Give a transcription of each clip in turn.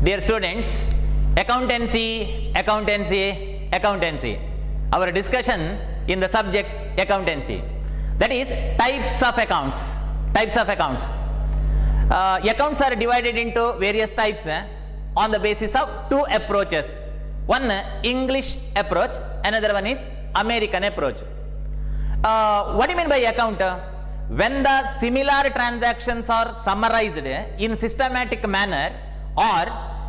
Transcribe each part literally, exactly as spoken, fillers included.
Dear students, accountancy, accountancy, accountancy. Our discussion in the subject accountancy. That is types of accounts. Types of accounts. Uh, accounts are divided into various types eh, on the basis of two approaches. One English approach, another one is American approach. Uh, what do you mean by account? When the similar transactions are summarized in systematic manner, or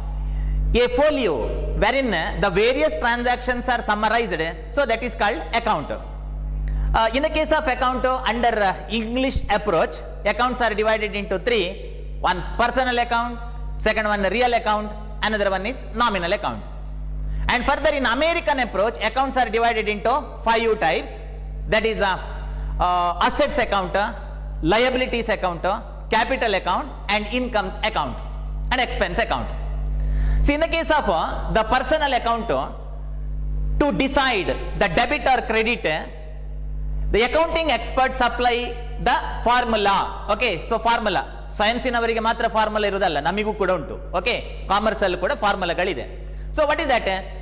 a folio wherein the various transactions are summarized, so that is called account. Uh, in the case of account under uh, English approach, accounts are divided into three. One personal account, second one real account, another one is nominal account. And further in American approach, accounts are divided into five types. That is uh, uh, assets account, liabilities account, capital account, and incomes account, and expense account. See, in the case of uh, the personal account, uh, to decide the debit or credit, uh, the accounting experts apply the formula. Okay, so formula. Science in avರಿಗೆ ಮಾತ್ರ formula ಇರೋದಲ್ಲ, ನಮಗೂ ಕೂಡ ಉಂಟು. Okay, commerce ಅಲ್ಲಿ ಕೂಡ ಫಾರ್ಮುಲಾಗಳಿದೆ. So what is that?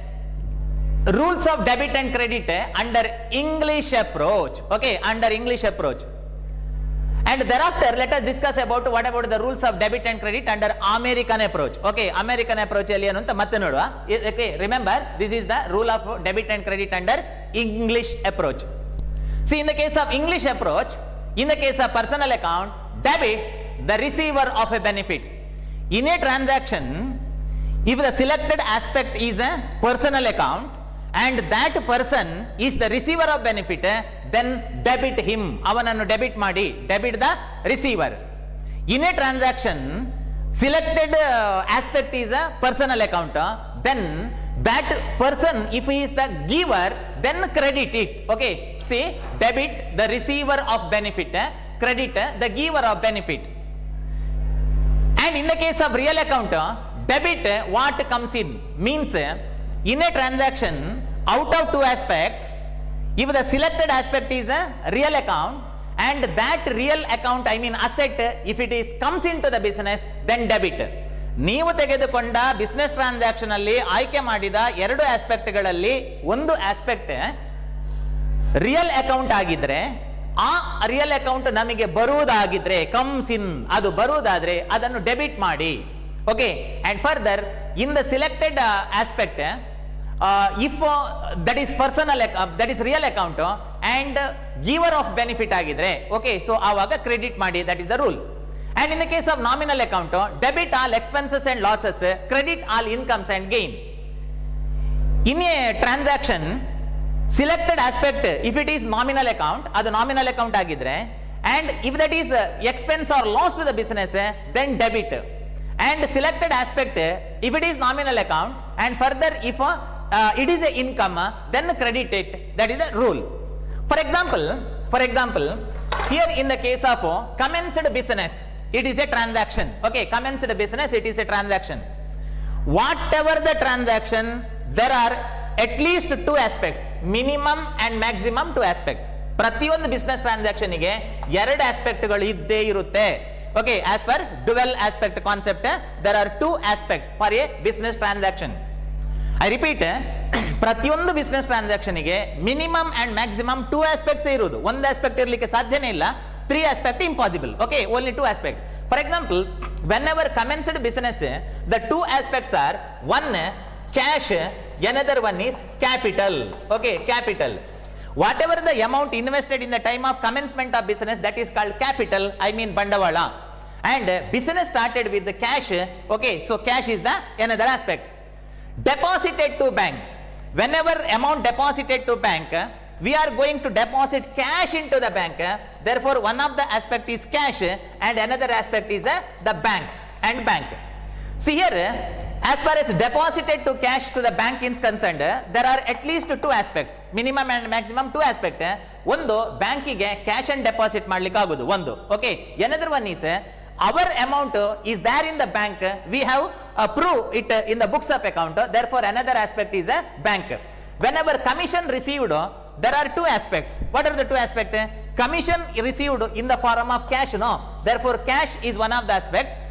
Rules of debit and credit under English approach. Okay, under English approach. And thereafter, let us discuss about what about the rules of debit and credit under American approach. Okay, American approach ಅಲ್ಲಿ ಏನು ಅಂತ ಮತ್ತೆ ನೋಡುವ. Okay, remember this is the rule of debit and credit under English approach. See, in the case of English approach, in the case of personal account, debit the receiver of a benefit. In a transaction, if the selected aspect is a personal account and that person is the receiver of benefit, then debit him. Avanannu debit madi, debit the receiver. In a transaction, selected uh, aspect is a personal account, then that person, if he is the giver, then credit it. Okay, see, debit the receiver of benefit, credit the giver of benefit. And in the case of real account, debit what comes in means in a transaction out of two aspects, if the selected aspect is a real account and that real account, I mean asset, if it is comes into the business, then debit. ನೀವು ತೆಗೆದುಕೊಂಡ business transaction ಅಲ್ಲಿ ಆಯ್ಕೆ ಮಾಡಿದ ಎರಡು aspect ಗಳಲ್ಲಿ ಒಂದು aspect real account ಆಗಿದ್ರೆ, ಆ ರಿಯಲ್ ಅಕೌಂಟ್ ನಮಗೆ ಬರುವುದಾಗಿದ್ರೆ, ಕಮ್ಸ್ ಇನ್, ಅದು ಬರುವುದಾದ್ರೆ ಅದನ್ನು ಡೆಬಿಟ್ ಮಾಡಿ. Okay, and further in the selected aspect, if that is personal, that is real account and giver of benefit ಆಗಿದ್ರೆ, ಓಕೆ, ಸೊ ಆವಾಗ ಕ್ರೆಡಿಟ್ ಮಾಡಿ, that is the rule. And in the case of nominal account, debit all expenses and losses, credit all incomes and gain. In a transaction, selected aspect, if it is nominal account, adu nominal account agidre, and if that is expense or loss to the business, then debit. And selected aspect, if it is nominal account, and further if uh, it is a income, then credit it. That is the rule. For example, for example, here in the case of commenced business, it is a transaction. Okay, commenced business, it is a transaction. Whatever the transaction, there are at least two aspects, minimum and maximum two aspects. ಪ್ರತಿಯೊಂದು business transaction ಗೆ ಎರಡು aspect ಗಳು ಇದ್ದೇ ಇರುತ್ತೆ. Okay, as per dual aspect concept, there are two aspects for a business transaction. I repeat, ಪ್ರತಿಯೊಂದು business transaction ಗೆ minimum and maximum two aspects ಇರುವುದು. ಒಂದು ಆಸ್ಪೆಕ್ಟ್ ಇರಲಿಕ್ಕೆ ಸಾಧ್ಯನೇ ಇಲ್ಲ. Three aspect impossible. Okay, only two aspect. For example, whenever commenced business, the two aspects are one cash, another one is capital. Okay, capital. Whatever the amount invested in the time of commencement of business, that is called capital. I mean bandavala. And business started with the cash. Okay, so cash is the another aspect. Deposited to bank. Whenever amount deposited to bank, we are going to deposit cash into the bank. Therefore, one of the aspect is cash and another aspect is uh, the bank and bank. See here, as far as deposited to cash to the bank is concerned, there are at least two aspects, minimum and maximum two aspect. One, bank ಗೆ cash and deposit ಮಾಡ್ಲಿಕ್ಕೆ ಆಗುದು ಒಂದು. Okay, another one is our amount is there in the bank, we have uh, proved it in the books of account. Therefore, another aspect is a bank. Whenever commission received, there are two aspects. What are the two aspects? Commission received in the form of cash, no? Therefore, cash is one of the aspects.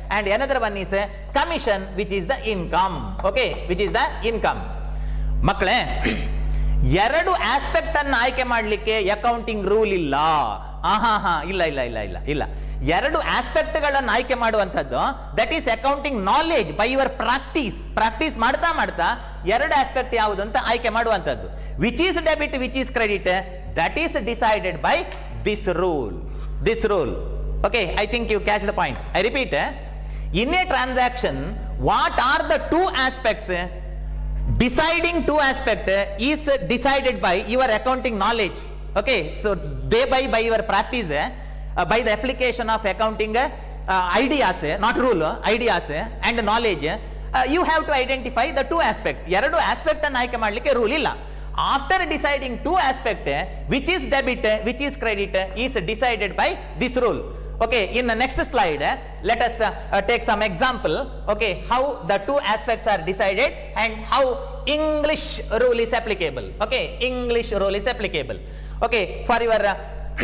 and another one is uh, commission, which is the income. Okay, which is the income. ಮಕ್ಕಳೇ, ಎರಡು aspect ಅನ್ನು ಆಯ್ಕೆ ಮಾಡಲಿಕ್ಕೆ accounting rule ಇಲ್ಲ. ಆಹಾ ಹಾ ಇಲ್ಲ ಇಲ್ಲ ಇಲ್ಲ ಇಲ್ಲ ಇಲ್ಲ ಎರಡು ಆಸ್ಪೆಕ್ಟ್ ಗಳನ್ನು ಆಯ್ಕೆ ಮಾಡುವಂತದ್ದು, that is accounting knowledge by your practice. Practice ಮಾಡ್ತಾ ಮಾಡ್ತಾ ಎರಡು ಆಸ್ಪೆಕ್ಟ್ ಯಾವುದು ಅಂತ ಆಯ್ಕೆ ಮಾಡುವಂತದ್ದು. Which is debit, which is credit, that is decided by this rule. This rule. Okay, I think you catch the point. I repeat, in a transaction what are the two aspects? Deciding two aspect is decided by your accounting knowledge. Okay, so they by by your practice, uh, by the application of accounting uh, ideas, not rule, ideas and knowledge, uh, you have to identify the two aspects. ಎರಡು aspect ಅನ್ನು ಆಯ್ಕೆ ಮಾಡಲಿಕ್ಕೆ rule ಇಲ್ಲ. After deciding two aspect, which is debit, which is credit, is decided by this rule. Okay, in the next slide, uh, let us uh, uh, take some example. Okay, how the two aspects are decided and how English rule is applicable. Okay, English rule is applicable. Okay, for your uh,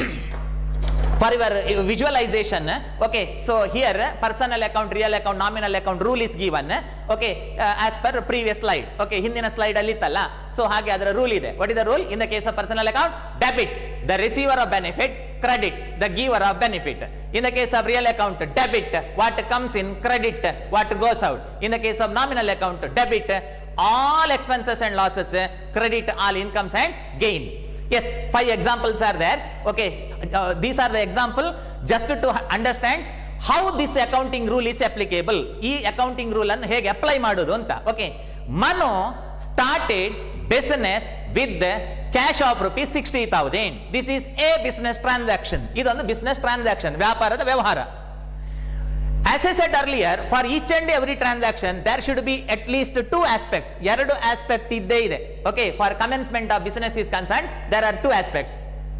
for your uh, visualization. Uh, okay, so here uh, personal account, real account, nominal account rule is given. Uh, okay, uh, as per previous slide. Okay, ಹಿಂದಿನ slide ಅಲ್ಲಿ ಇತ್ತಲ್ಲ, so ಹಾಗೆ ಅದರ rule ಇದೆ. What is the rule? In the case of personal account, debit, the receiver of benefit, credit, the giver of benefit. In the case of real account, debit, what comes in, credit, what goes out. In the case of nominal account, debit, all expenses and losses, credit all incomes and gain. Yes, five examples are there. Okay, uh, these are the example just to understand how this accounting rule is applicable. ಈ accounting rule ಅನ್ನು ಹೇಗೆ apply ಮಾಡೋದು ಅಂತ. Okay, Manu started business with the cash of rupees sixty thousand. This is a business transaction. ಇದೊಂದು business transaction, ವ್ಯಾಪಾರದ ವ್ಯವಹಾರ. As I said earlier, for each and every transaction there should be at least two aspects. ಎರಡು aspect ಇದ್ದೇ ಇದೆ. Okay, for commencement of business is concerned, there are two aspects.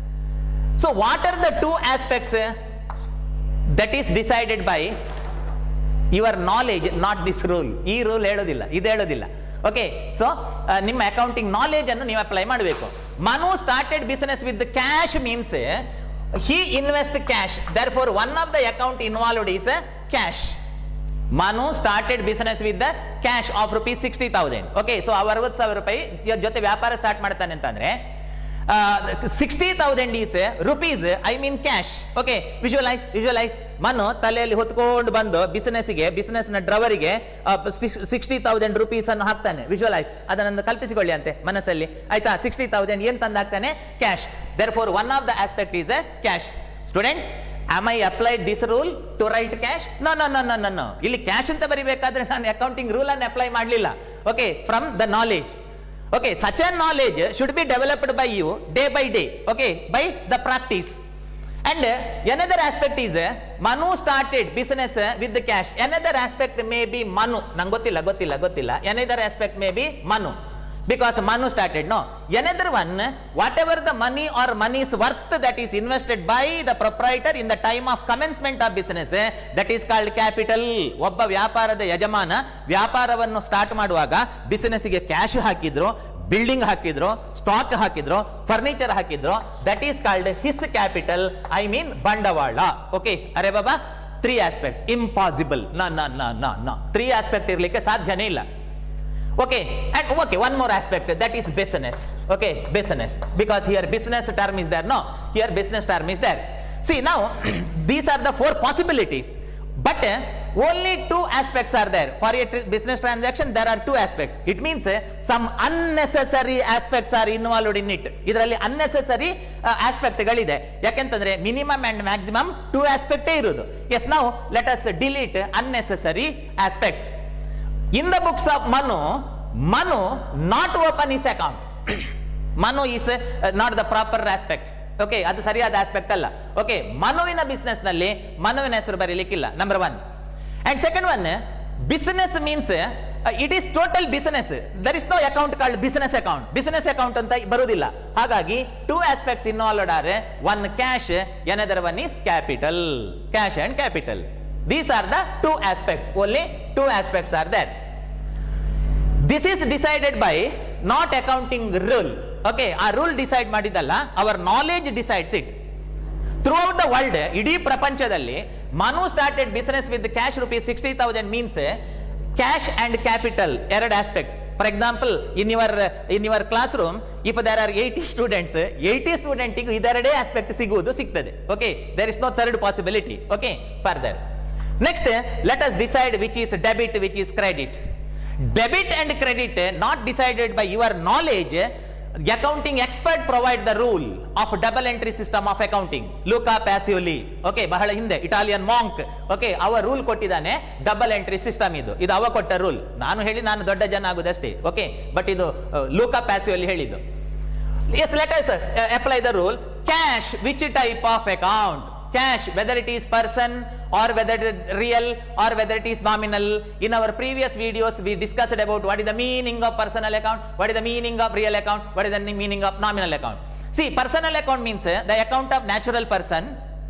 So what are the two aspects? That is decided by your knowledge, not this rule. ಈ rule ಹೇಳೋದಿಲ್ಲ, ಇದು ಹೇಳೋದಿಲ್ಲ. Okay, so ನಿಮ್ಮ accounting knowledge ಅನ್ನು ನೀವು apply ಮಾಡಬೇಕು. Manu started business with cash means he invest cash, therefore one of the account involved is cash. Manu started business with the cash of rupees sixty thousand. Okay, so ಅರವತ್ತು ಸಾವಿರ ರೂಪಾಯಿ ಜೊತೆ ವ್ಯಾಪಾರ start ಮಾಡ್ತಾನೆ ಅಂತಂದ್ರೆ sixty thousand is rupees, I mean cash. Okay, visualise visualise Manu ತಲೆಯಲ್ಲಿ ಹೊತ್ಕೊಂಡು ಬಂದು ಬಿಸಿನೆಸ್ಗೆ, ಬಿಸಿನೆಸ್ ನ ಡ್ರವರಿಗೆ ಸಿಕ್ಸ್ಟಿ ತೌಸಂಡ್ ರುಪೀಸ್ ಅನ್ನು ಹಾಕ್ತಾನೆ. ವಿಜುವಲೈಸ್, ಅದನ್ನು ಕಲ್ಪಿಸಿಕೊಳ್ಳಿ ಅಂತೆ ಮನಸ್ಸಲ್ಲಿ, ಆಯ್ತಾ? ಸಿಕ್ಸ್ಟಿ ತೌಸಂಡ್ ಏನ್ ತಂದು ಹಾಕ್ತಾನೆ? Cash. Therefore one of the aspect is cash. Student, am I applied this rule to write cash? No, no, no, no, no, no. ಇಲ್ಲಿ ಕ್ಯಾಶ್ ಅಂತ ಬರಿಬೇಕಾದ್ರೆ ನಾನು ಅಕೌಂಟಿಂಗ್ ರೂಲ್ ಅನ್ನು ಅಪ್ಲೈ ಮಾಡಲಿಲ್ಲ. Okay, from the knowledge. Okay, such a knowledge should be developed by you day by day. Okay, by the practice. And uh, another aspect is uh, Manu started business uh, with the cash. Another aspect may be Manu. Nangotilla, gotilla, gotilla. Another aspect may be Manu, because Manu started. No, another one, whatever the money or money's worth that is invested by the proprietor in the time of commencement of business, uh, that is called capital. ಒಬ್ಬ ವ್ಯಾಪಾರದ ಯಜಮಾನ ವ್ಯಾಪಾರವನ್ನು start ಮಾಡುವಾಗ ಬಿಸಿನೆಸ್ಗೆ cash ಹಾಕಿದ್ರು, building ಹಾಕಿದ್ರು, stock ಹಾಕಿದ್ರು, furniture ಹಾಕಿದ್ರು, that is called his capital, I mean ಬಂಡವಾಳ. ಓಕೆ, ಅರೆ ಬಾಬಾ, ತ್ರೀ ಆಸ್ಪೆಕ್ಟ್ಸ್ ಇಂಪಾಸಿಬಲ್. ನ ನ ನ ನ ನ ತ್ರೀ ಆಸ್ಪೆಕ್ಟ್ ಇರಲಿಕ್ಕೆ ಸಾಧ್ಯನೇ ಇಲ್ಲ. Okay, and okay, one more aspect, that is business. Okay, business, because here business term is there. No, here business term is there. See now, these are the four possibilities, but uh, only two aspects are there. For a tr business transaction, there are two aspects. It means uh, some unnecessary aspects are involved in it. Idralli unnecessary uh, aspect ಗಳಿದೆ. ಯಾಕೆಂತಂದ್ರೆ minimum and maximum two aspect ಇರೋದು. Yes, now let us delete unnecessary aspects. In the books of Manu, Manu not open his account. Manu is uh, not the proper aspect. Okay, ಅದು ಸರಿಯಾದ aspect ಅಲ್ಲ. Okay, ಮನುವಿನ business ನಲ್ಲಿ ಮನುವಿನ ಹೆಸರು ಬರೀಲಿಕ್ಕಿಲ್ಲ, number one. And second one, business means it is total business. There is no account called business account. Business account ಅಂತ ಬರುವುದಿಲ್ಲ. ಹಾಗಾಗಿ two aspects involved are, one cash, another one is capital. Cash and capital. These are the two aspects. Only two aspects are there. This is decided by not accounting rule. Okay, our rule decide madidalla, our knowledge decides it. Throughout the world, ಇಡೀ ಪ್ರಪಂಚದಲ್ಲಿ Manu started business with cash rupees sixty thousand means cash and capital ಎರಡು aspect. For example, in your in your classroom if there are eighty students, eighty ಸ್ಟೂಡೆಂಟಿಗೆ ಇದೆರಡೇ aspect ಸಿಗುವುದು ಸಿಗ್ತದೆ. Okay, there is no third possibility. Okay, further next let us decide which is debit, which is credit. Debit and credit not decided by your knowledge. Accounting expert provide the rule of double entry system of accounting. Luca Pacioli, okay, ಬಹಳ ಹಿಂದೆ Italian monk, okay, ಅವ rule ಕೊಟ್ಟಿದ್ದಾನೆ. Double entry system ಇದು ಇದು ಅವ ಕೊಟ್ಟ rule. ನಾನು ಹೇಳಿ ನಾನು ದೊಡ್ಡ ಜನ ಆಗುದಷ್ಟೇ. ಓಕೆ, ಬಟ್ ಇದು ಲೂಕಾ ಪ್ಯಾಸಿಯೋಲಿ ಹೇಳಿದ್ದು. Yes, let us uh, apply the rule. Cash, which type of account? Cash, whether it is person or whether it is real or whether it is nominal. In our previous videos we discussed about what is the meaning of personal account, what is the meaning of real account, what is the meaning of nominal account. See, personal account means uh, the account of natural person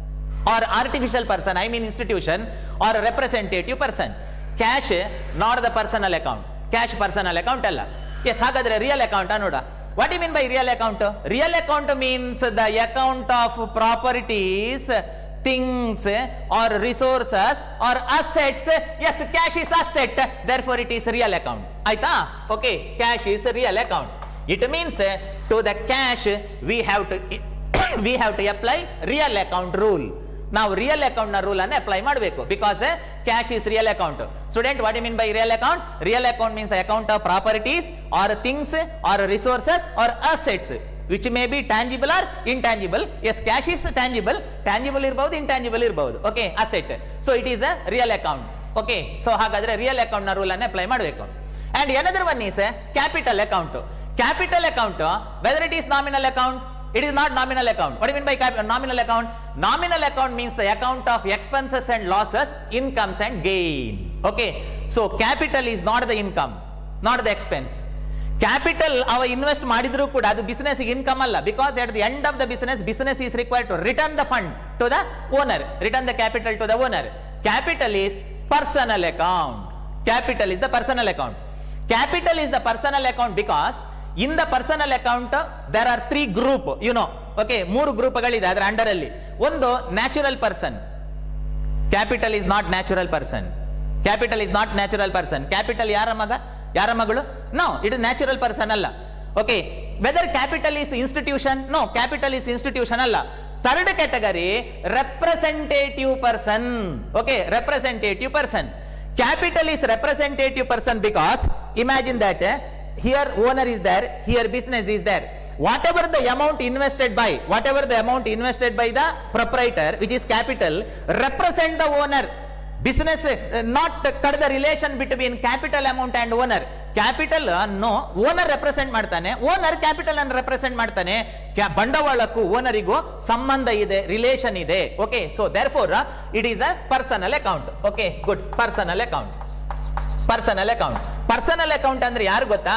or artificial person, I mean institution or representative person. Cash not the personal account. Cash personal account alla. Yes, hagadre real account anoda. What do you mean by real account? Real account means the account of properties, things or resources or assets. Yes, cash is asset, therefore it is real account. Aita? Okay, cash is real account. It means to the cash we have to we have to apply real account rule. ನಾವು real account ನ rule ಅನ್ನು apply ಮಾಡಬೇಕು, because cash is real account. Student, what you mean by real account? Real account means the account of properties or things or resources or assets which may be tangible or intangible. Yes, cash is tangible, tangible ಇರಬಹುದು, intangible ಇರಬಹುದು. Okay, asset. So it is a real account. Okay, so ಹಾಗಾದ್ರೆ real account ನ rule ಅನ್ನು apply ಮಾಡಬೇಕು. And another one is capital account. Capital account whether it is nominal account, it is not nominal account. What do you mean by nominal account? Nominal account means the account of expenses and losses, incomes and gain. Okay, so capital is not the income, not the expense. Capital our invest ಮಾಡಿದ್ರು ಕೂಡ ಅದು business ಗೆ income ಅಲ್ಲ, because at the end of the business, business is required to return the fund to the owner, return the capital to the owner. Capital is personal account. Capital is the personal account. Capital is the personal account because in the personal account there are three group, you know. Okay, ಮೂರು ಗ್ರೂಪ್ಗಳಿದೆ ಅದರ under ಅಲ್ಲಿ. ಒಂದು natural person. Capital is not natural person. Capital is not natural person. Capital ಯಾರ ಮಗ, ಯಾರ ಮಗಳು? No, it is natural person ಅಲ್ಲ. Okay, whether capital is institution? No, capital is institution ಅಲ್ಲ. Third category representative person. Okay, representative person. Capital is representative person because imagine that here owner is there, here business is there. Whatever the amount invested by, whatever the amount invested by the proprietor, which is capital, represent the owner. Business uh, not cut the relation between capital amount and owner. Capital uh, no, owner represent ಮಾಡ್ತಾನೆ, owner capital ಅನ್ನು represent ಮಾಡ್ತಾನೆ. ಬಂಡವಾಳಕ್ಕೂ ಓನರಿಗೂ ಸಂಬಂಧ ಇದೆ, relation ಇದೆ. Okay, so therefore uh, it is a personal account. Okay, good, personal account. Personal account. Personal account ಅಂದ್ರೆ ಯಾರು ಗೊತ್ತಾ?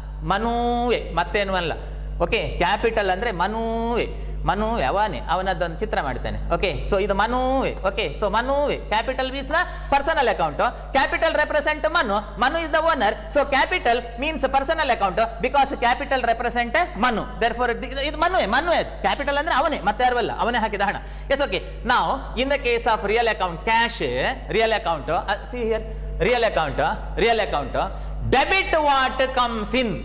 ಮನುವೆ, ಮತ್ತೇನು ಅಲ್ಲ. ಓಕೆ, ಕ್ಯಾಪಿಟಲ್ ಅಂದ್ರೆ ಮನುವೆ. ಮನುವೆ ಅವನೇ, ಅವನದ್ದೊಂದು ಚಿತ್ರ ಮಾಡ್ತಾನೆ. ಓಕೆ, ಸೊ ಇದು ಮನುವೆ. ಓಕೆ, ಸೊ ಮನುವೆ capital means the personal account. Capital represent Manu, Manu is the owner. So capital means personal account because capital represent Manu. Therefore ಇದು ಮನುವೆ. ಮನುವೆ ಕ್ಯಾಪಿಟಲ್ ಅಂದ್ರೆ ಅವನೇ, ಮತ್ತೆ ಯಾರು ಅಲ್ಲ, ಅವನೇ ಹಾಕಿದ ಹಣ. Yes, okay. ನಾವು in the case of real account, cash real account, see here real account, real account debit what comes in.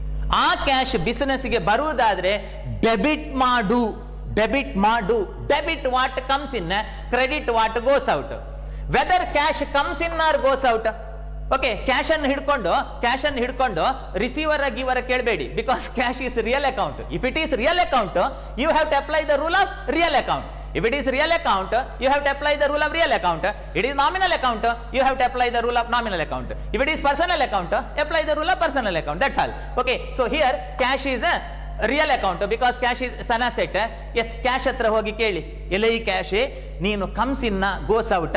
ಆ ಕ್ಯಾಶ್ ಬಿಸಿನೆಸ್ ಗೆ ಬರುವುದಾದ್ರೆ ಡೆಬಿಟ್ ಮಾಡು, ಡೆಬಿಟ್ ಮಾಡು. Debit what comes in, credit what goes out. Whether cash comes in or goes out. Okay, cash ಅನ್ನು ಹಿಡ್ಕೊಂಡು cash ಅನ್ನು ಹಿಡ್ಕೊಂಡು receiver giver ಕೇಳಬೇಡಿ, because cash is real account. If it is real account, you have to apply the rule of real account. If it is real account, you have to apply the rule of real account. It is nominal account, you have to apply the rule of nominal account. If it is personal account, apply the rule of personal account. That's all. Okay, so here cash is a real account because cash is an asset. Yes, cash ಹತ್ರ ಹೋಗಿ ಕೇಳಿ, ಎಲೆ ಈ cash ನೀನು comes ಇನ್ನ goes out,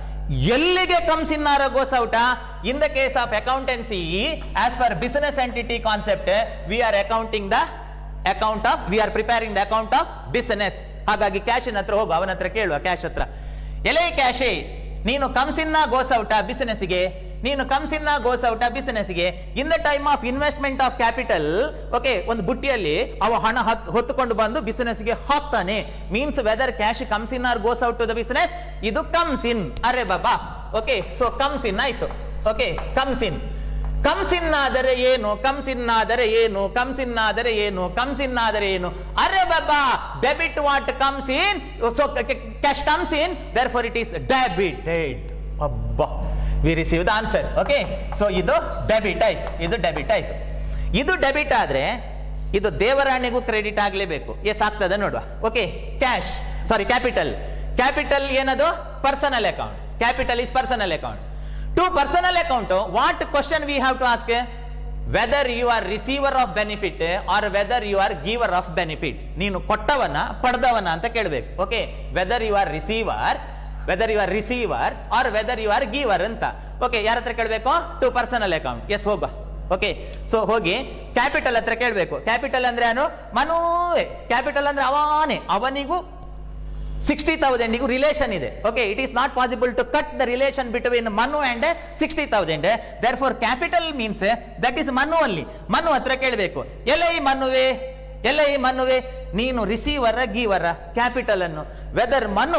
ಎಲ್ಲಿಗೆ comes in or goes out? In the case of accountancy, as per business entity concept, we are accounting the account of, we are preparing the account of business. ಹಾಗಾಗಿ ಕ್ಯಾಶಿನ ಹತ್ರ ಹೋಗು, ಅವನ ಹತ್ರ ಕೇಳುವ, ಕ್ಯಾಶ್ ಹತ್ರ, ಎಲೆ ಕ್ಯಾಶೇ ನೀನು ಕಮ್ಸ್ ಇನ್ನ ಗೋಸ್ ಔಟ ಬಿಸಿನೆಸ್ಗೆ, ನೀನು ಕಮ್ಸ್ ಇನ್ ಗೋಸ್ ಔಟ್ ಆ ಬಿಸಿನೆಸ್ ಗೆ in the time of investment of capital okay ಒಂದು ಬುಟ್ಟಿಯಲ್ಲಿ ಅವ ಹಣ ಹೊತ್ತುಕೊಂಡು ಬಂದು ಬಿಸಿನೆಸ್ ಗೆ ಹಾಕ್ತಾನೆ means whether cash comes in or goes out to the business ಇದು ಕಮ್ಸ್ ಇನ್ ಅರೆ ಬಾಬಾ ಓಕೆ ಸೊ ಕಮ್ಸ್ ಇನ್ ಆಯ್ತು okay comes in comes in ಆದರೆ ಏನು ಕಮ್ಸ್ ಇನ್ ಆದರೆ ಏನು ಕಮ್ಸ್ ಇನ್ ಆದರೆ ಏನು ಕಮ್ಸ್ ಇನ್ ಆದರೆ ಏನು ಅರೆ ಬಾಬಾ debit what comes in so cash comes in therefore it is debited ಅಬ್ಬಾ we receive the answer okay so ಇದು ಡೆಬಿಟ್ ಆಯ್ತು ಇದು ಡೆಬಿಟ್ ಆಯ್ತು ಇದು ಡೆಬಿಟ್ ಆದ್ರೆ ಇದು ದೇವರಾಣಿಗೂ ಕ್ರೆಡಿಟ್ ಆಗಲೇಬೇಕು ಎಸ್ ಆಗ್ತದೆ ನೋಡುವ okay cash sorry capital capital ಏನದು personal account capital is personal account to personal account what question we have to ask whether you are receiver of benefit or whether you are giver of benefit ನೀನು ಕೊಟ್ಟವನ ಪಡೆದವನ ಅಂತ ಕೇಳಬೇಕು okay whether you are receiver whether you are receiver or whether you are giver ಅಂತ okay ಯಾರ ಹತ್ರ ಕೇಳಬೇಕು to personal account yes ಹೋಗ okay so ಹೋಗಿ ಕ್ಯಾಪಿಟಲ್ ಹತ್ರ ಕೇಳಬೇಕು ಕ್ಯಾಪಿಟಲ್ ಅಂದ್ರೆ ಏನು ಮನುವೆ ಕ್ಯಾಪಿಟಲ್ ಅಂದ್ರೆ ಅವನೇ ಅವನಿಗೂ ಸಿಕ್ಸ್ಟಿ ತೌಸಂಡಿಗೂ ರಿಲೇಷನ್ ಇದೆ okay it is not possible to cut the relation between Manu and sixty thousand therefore capital means that is Manu ಅಲ್ಲಿ ಮನು ಹತ್ರ ಕೇಳಬೇಕು ಎಲೆ ಈ ಮನುವೆ ಎಲೆ ಈ ಮನುವೆ ನೀನು ರಿಸೀವರ ಗೀವರ ಕ್ಯಾಪಿಟಲ್ ಅನ್ನು whether Manu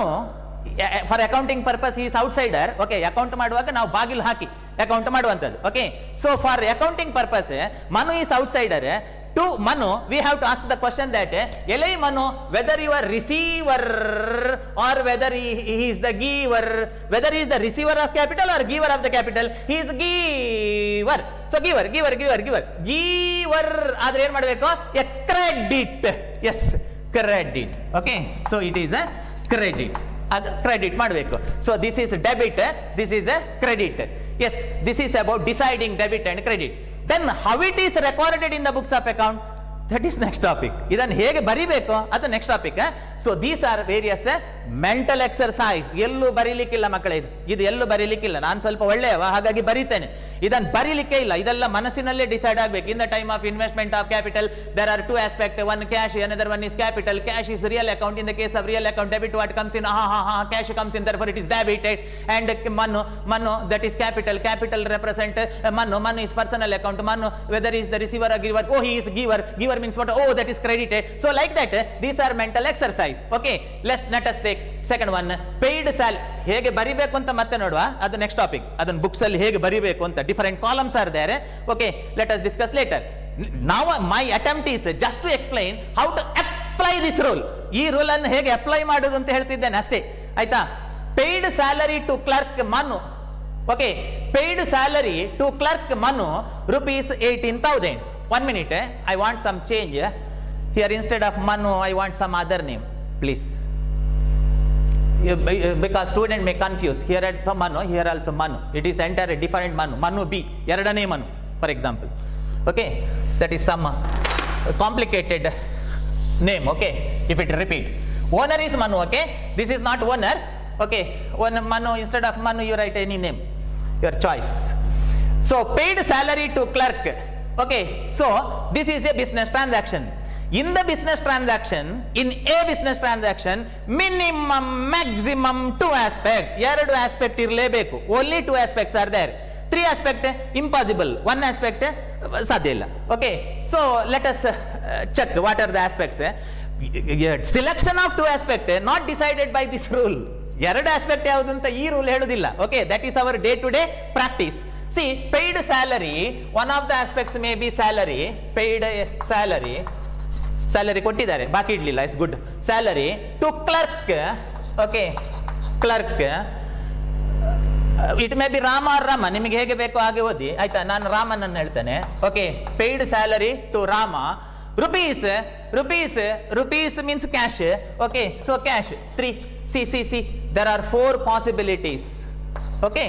for accounting purpose is outsider okay account ಮಾಡುವಾಗ ನಾವು ಬಾಗಿಲು ಹಾಕಿ ಅಕೌಂಟ್ ಮಾಡುವಂತದ್ದು okay so for accounting purpose Manu is outsider to Manu, we have to ask the question that Elai Manu, whether you are receiver or whether he, he is the giver, whether he is the receiver of capital or giver of the capital, he is giver. So giver, giver, giver, giver. Giver adre ಏನು ಮಾಡಬೇಕು a credit. Yes, credit. Okay, so it is a credit. ಅದು credit ಮಾಡಬೇಕು so this is debit this is a credit yes this is about deciding debit and credit then how it is recorded in the books of account that is next topic idan hege baribeko adu next topic so these are various uh, mental exercise ellu barilikilla makale idu idu ellu barilikilla ನಾನು ಸ್ವಲ್ಪ ಒಳ್ಳೆಯವ ಹಾಗಾಗಿ ಬರಿತೇನೆ ಇದನ್ನ ಬರಿಲಿಕ್ಕೆ ಇಲ್ಲ ಇದೆಲ್ಲ ಮನಸ್ಸಿನಲ್ಲೇ decide ಆಗಬೇಕು in the time of investment of capital there are two aspects one cash another one is capital cash is real account in the case of real account debit what comes in ha ha ha cash comes in therefore it is debited and manu manu that is capital capital represent uh, manu manu is personal account manu whether he is the receiver or giver oh he is giver giver means what oh that is credited so like that uh, these are mental exercise okay let's let us take second one paid salary ಹೇಗೆ ಬರಿಬೇಕು ಅಂತ ಮತ್ತೆ ನೋಡುವ ಅದು next topic ಅದನ್ನ books ಅಲ್ಲಿ ಹೇಗೆ ಬರಿಬೇಕು ಅಂತ different columns are there okay let us discuss later now my attempt is just to explain how to apply this rule ಈ ರೂಲ್ ಅನ್ನು ಹೇಗೆ ಅಪ್ಲೈ ಮಾಡೋದು ಅಂತ ಹೇಳ್ತಿದ್ದೇನೆ ಅಷ್ಟೇ ಆಯ್ತಾ paid salary to clerk Manu okay paid salary to clerk Manu rupees eighteen thousand one minute I want some change here instead of Manu I want some other name please because student may confuse here at some manu here also manu it is entire different manu manu b ಎರಡನೇ manu for example okay that is some complicated name okay if it repeat owner is manu okay this is not owner okay one manu instead of manu you write any name your choice so paid salary to clerk okay so this is a business transaction in the business transaction in a business transaction minimum maximum two aspect ಎರಡು aspect ಇರಲೇಬೇಕು only two aspects are there three aspect impossible one aspect ಸಾಧ್ಯ ಇಲ್ಲ okay so let us uh, check what are the aspects selection of two aspect not decided by this rule ಎರಡು aspect ಯಾವುದು ಅಂತ ಈ rule ಹೇಳುವುದಿಲ್ಲ okay that is our day to day practice see paid salary one of the aspects may be salary paid salary salary ಕೊಟ್ಟಿದ್ದಾರೆ ಬಾಕಿ ಇಡ್ಲಿಲ್ಲ it's good salary to clerk okay clerk it may be Rama or Rama ನಿಮಗೆ ಹೇಗೆ ಬೇಕೋ ಹಾಗೆ ಓದಿ ಆಯ್ತಾ ನಾನು ರಾಮನ್ ಅನ್ನು ಹೇಳ್ತೇನೆ okay paid salary to Rama rupees rupees rupees means cash okay so cash three see see see there are four possibilities okay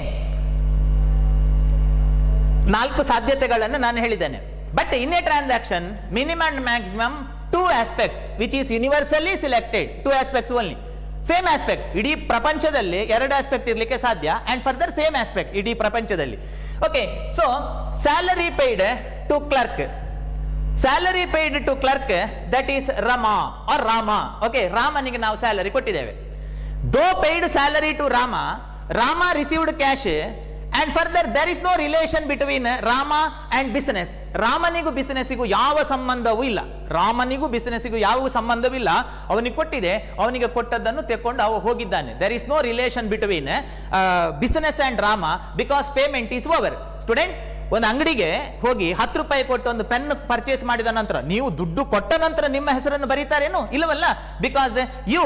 ನಾಲ್ಕು ಸಾಧ್ಯತೆಗಳನ್ನು ನಾನು ಹೇಳಿದ್ದೇನೆ but in a transaction minimum and maximum two aspects which is universally selected two aspects only same aspect ಇಡೀ ಪ್ರಪಂಚದಲ್ಲಿ ಎರಡು aspect ಇರಲಿಕ್ಕೆ ಸಾಧ್ಯ and further same aspect ಇಡೀ ಪ್ರಪಂಚದಲ್ಲಿ okay so salary paid to clerk salary paid to clerk that is Rama or Rama okay ರಾಮನಿಗೆ ನಾವು salary ಕೊಟ್ಟಿದ್ದೇವೆ though paid salary to Rama Rama received cash and further there is no relation between Rama and business. ರಾಮನಿಗೂ ಬಿಸಿನೆಸ್ಸಿಗೂ ಯಾವ ಸಂಬಂಧವೂ ಇಲ್ಲ. ರಾಮನಿಗೂ ಬಿಸಿನೆಸ್ಸಿಗೂ ಯಾವ ಸಂಬಂಧವಿಲ್ಲ. ಅವನಿಗೆ ಕೊಟ್ಟಿದೆ, ಅವನಿಗೆ ಕೊಟ್ಟದ್ದನ್ನು ತೆಕ್ಕೊಂಡು ಅವ ಹೋಗಿದ್ದಾನೆ. There is no relation between business and Rama because payment is over. Student, ಒಂದು ಅಂಗಡಿಗೆ ಹೋಗಿ ಹತ್ತು ರೂಪಾಯಿ ಕೊಟ್ಟು ಒಂದು ಪೆನ್ ಪರ್ಚೇಸ್ ಮಾಡಿದ ನಂತರ ನೀವು ದುಡ್ಡು ಕೊಟ್ಟ ನಂತರ ನಿಮ್ಮ ಹೆಸರನ್ನು ಬರೀತಾರೇನು? ಇಲ್ಲವಲ್ಲ. Because you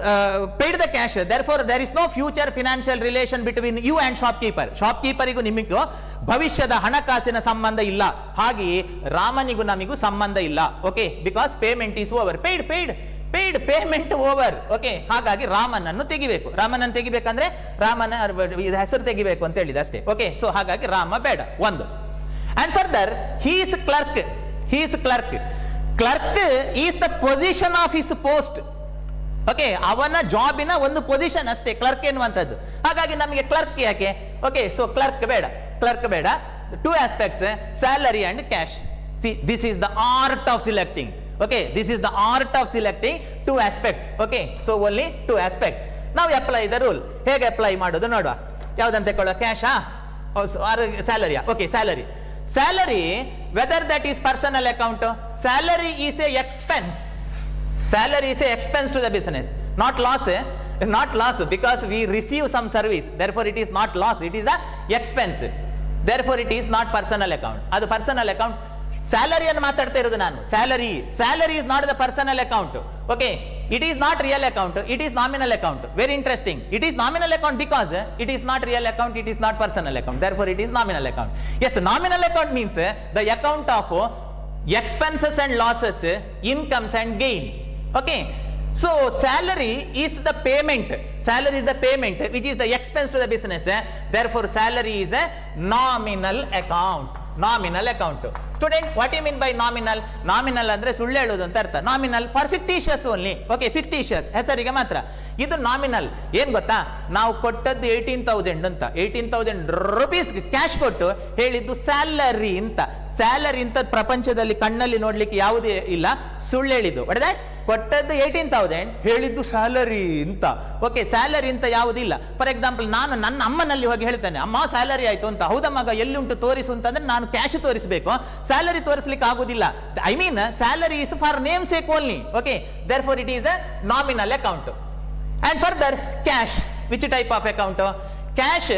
paid the cash, therefore there is no future financial relation between you and shopkeeper. ಶಾಪ್ಕೀಪರಿಗೂ ನಿಮಗೂ ಭವಿಷ್ಯದ ಹಣಕಾಸಿನ ಸಂಬಂಧ ಇಲ್ಲ. ಹಾಗೆಯೇ ರಾಮನಿಗೂ ನಮಿಗೂ ಸಂಬಂಧ ಇಲ್ಲ. Okay, because payment is over. Paid paid paid payment over. Okay, ಹಾಗಾಗಿ ರಾಮನನ್ನು ತೆಗಿಬೇಕು. ರಾಮನನ್ನು ತೆಗಿಬೇಕಂದ್ರೆ ರಾಮನ ಹೆಸರು ತೆಗಿಬೇಕು ಅಂತ ಹೇಳಿದ ಅಷ್ಟೇ. ಓಕೆ, ಸೊ ಹಾಗಾಗಿ ರಾಮ ಬೇಡ ಒಂದು. And further he is clerk. He is clerk. Clerk is the position of his post. Okay, ಅವನ ಜಾಬಿನ ಒಂದು ಪೊಸಿಷನ್ ಅಷ್ಟೇ ಕ್ಲರ್ಕ್ ಎನ್ನುವಂಥದ್ದು. ಹಾಗಾಗಿ ನಮಗೆ ಕ್ಲರ್ಕ್ ಯಾಕೆ? ಓಕೆ, ಸೊ ಕ್ಲರ್ಕ್ ಬೇಡ, ಕ್ಲರ್ಕ್ ಬೇಡ. Two aspects, salary and cash. See, this is the art of selecting. Okay, this is the art of selecting two aspects. Okay, so only two aspects. Now apply the rule. ಹೇಗೆ apply ಮಾಡೋದು ನೋಡುವ. ಯಾವುದಂತ ತಗೊಳ್ಳುವ? ಕ್ಯಾಶಾ or ಸ್ಯಾಲರಿಯಾ? Okay, salary. Salary, whether that is personal account. Salary is a expense. Salary is a expense to the business, not loss. Not loss because we receive some service, therefore it is not loss, it is the expense. Therefore it is not personal account. ಅದು personal account. Salary ಅನ್ನು ಮಾತಾಡ್ತಾ ಇರೋದು ನಾನು. Salary salary is not the personal account. Okay, it is not real account, it is nominal account. Very interesting. It is nominal account because it is not real account, it is not personal account. Therefore it is nominal account. Yes, nominal account means the account of expenses and losses, incomes and gain. Okay, so salary is the payment. Salary is the payment which is the expense to the business. Therefore salary is a nominal account. Nominal account. Student, what do you mean by nominal? Nominal ಅಂದ್ರೆ ಸುಳ್ಳು ಹೇಳೋದು ಅಂತ ಅರ್ಥ. Nominal for fictitious only. Okay, fictitious, ಹೆಸರಿಗೆ ಮಾತ್ರ. ಇದು nominal. ಏನ್ ಗೊತ್ತಾ, ನಾವು ಕೊಟ್ಟದ್ದು ಏಯ್ಟೀನ್ ತೌಸಂಡ್ ಅಂತ, ಏಯ್ಟೀನ್ ತೌಸಂಡ್ ರುಪೀಸ್ ಕ್ಯಾಶ್ ಕೊಟ್ಟು ಹೇಳಿದ್ದು ಸ್ಯಾಲರಿ ಅಂತ. ಸ್ಯಾಲರಿ ಅಂತ ಪ್ರಪಂಚದಲ್ಲಿ ಕಣ್ಣಲ್ಲಿ ನೋಡ್ಲಿಕ್ಕೆ ಯಾವುದೇ ಇಲ್ಲ. ಸುಳ್ಳು ಹೇಳಿದ್ದು. ಒಡೆದ ಕೊಟ್ಟದ್ದು ಏಯ್ಟೀನ್ ತೌಸಂಡ್, ಹೇಳಿದ್ದು ಸ್ಯಾಲರಿ ಅಂತ. ಓಕೆ, ಸ್ಯಾಲರಿ ಅಂತ ಯಾವುದಿಲ್ಲ. ಫಾರ್ ಎಕ್ಸಾಂಪಲ್, ನಾನು ನನ್ನ ಅಮ್ಮನಲ್ಲಿ ಹೋಗಿ ಹೇಳ್ತೇನೆ, ಅಮ್ಮ ಸ್ಯಾಲರಿ ಆಯ್ತು ಅಂತ. ಹೌದಾ ಮಗ, ಎಲ್ಲಿ ಉಂಟು ತೋರಿಸು ಅಂತಂದ್ರೆ ನಾನು ಕ್ಯಾಶ್ ತೋರಿಸಬೇಕು, ಸ್ಯಾಲರಿ ತೋರಿಸಲಿಕ್ಕೆ ಆಗುದಿಲ್ಲ. I mean salary is for name sake only. Okay, therefore it is a nominal account. And further cash, which type of account? Cash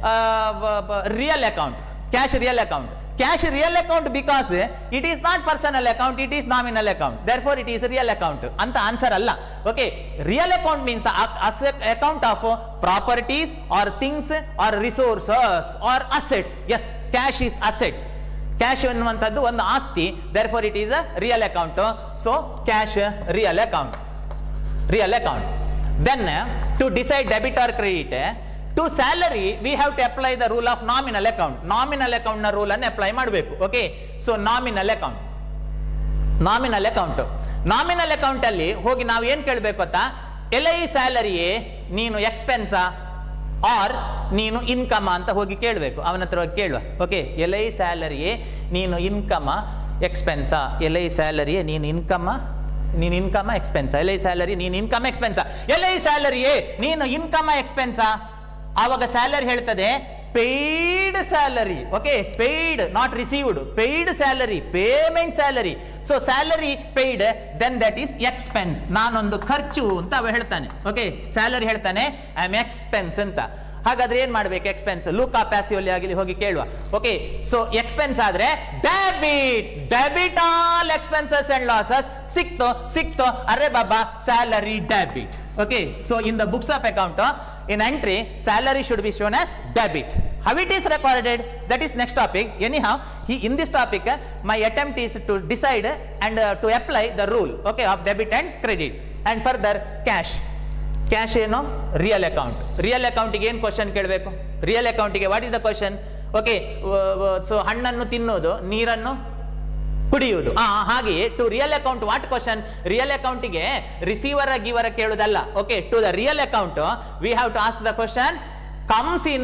real account. Cash real account. Cash real account because it is not personal account, it is nominal account. Therefore, it is a real account. Anta answer alla. Okay, real account means the asset account of properties or things or resources or assets. Yes, cash is asset. Cash ಎನ್ನುವಂತದ್ದು ಒಂದು ಆಸ್ತಿ. Therefore, it is a real account. So, cash real account. Real account. Then, to decide debit or credit, to salary we have to apply the rule of nominal account. Nominal account na rule annu apply ಮಾಡಬೇಕು. Okay, so nominal account. Nominal account. Nominal account ಅಲ್ಲಿ ಹೋಗಿ ನಾವು ಏನು ಕೇಳಬೇಕು ಅಂತ, L ಐ ಸ್ಯಾಲರಿಯೇ ನೀನು ಎಕ್ಸ್ಪೆನ್ಸ್ ಆರ್ ನೀನು ಇನ್ಕಮ್ ಅಂತ ಹೋಗಿ ಕೇಳಬೇಕು. ಅವನ ಹತ್ರ ಹೋಗಿ ಕೇಳುವ. ಓಕೆ, ಎಲ್ ಐ ಸ್ಯಾಲರಿಯೇ ನೀನು ಇನ್ಕಮ್ ಎಕ್ಸ್ಪೆನ್ಸ್, ಎಲ್ ಐ ಸ್ಯಾಲರಿಯೇ ನೀನು ಇನ್ಕಮ್ ನೀನು ಇನ್ಕಮ್ ಎಕ್ಸ್ಪೆನ್ಸ್, ಎಲ್ ಐ ಸ್ಯಾಲರಿ ನೀನು ಇನ್ಕಮ್ ಎಕ್ಸ್ಪೆನ್ಸ್, ಎಲ್ ಐ ಸ್ಯಾಲರಿಯೇ ನೀನು ಇನ್ಕಮ್ ಎಕ್ಸ್ಪೆನ್ಸ್. ಆವಾಗ ಸ್ಯಾಲರಿ ಹೇಳ್ತದೆ paid salary. Okay, paid not received, paid salary, payment salary. So salary paid, then that is expense. ನಾನೊಂದು ಖರ್ಚು ಅಂತ ಅವ ಹೇಳ್ತಾನೆ. ಓಕೆ, ಸ್ಯಾಲರಿ ಹೇಳ್ತಾನೆ ಐ ಆಮ್ ಎಕ್ಸ್ಪೆನ್ಸ್ ಅಂತ. ಹಾಗಾದ್ರೆ ಏನ್ ಮಾಡ್ಬೇಕು? ಎಕ್ಸ್ಪೆನ್ಸ್ ಲೂಕಾ ಪ್ಯಾಸಿಯೋಲಿ ಆಗಲಿ ಹೋಗಿ ಕೇಳುವ. ಓಕೆ, ಸೊ ಎಕ್ಸ್ಪೆನ್ಸ್ ಆದ್ರೆ debit, debit all expenses and losses. ಸಿಕ್ತೋ ಸಿಕ್ತೋ ಅರೆ ಬಾಬಾ salary debit. Okay, so in the books of account, uh, in entry, salary should be shown as debit. How it is recorded, that is next topic. Anyhow, he, in this topic, uh, my attempt is to decide and uh, to apply the rule, okay, of debit and credit. And further, cash. Cash ಏನು? Real account. Real account ಗೆ ಏನು question ಕೇಳಬೇಕು? Real account ಗೆ what is the question? Okay, so ಹಣ್ಣನ್ನು ತಿನ್ನೋದು, ನೀರನ್ನು ಕುಡಿಯುವುದು. ಹಾಗೆಯೇ to real account what question? ರಿಯಲ್ ಅಕೌಂಟಿಗೆ ರಿಸೀವರ್ ಗಿವರ್ ಕೇಳುವುದಲ್ಲ. Okay, to the real account we have to ask the question comes in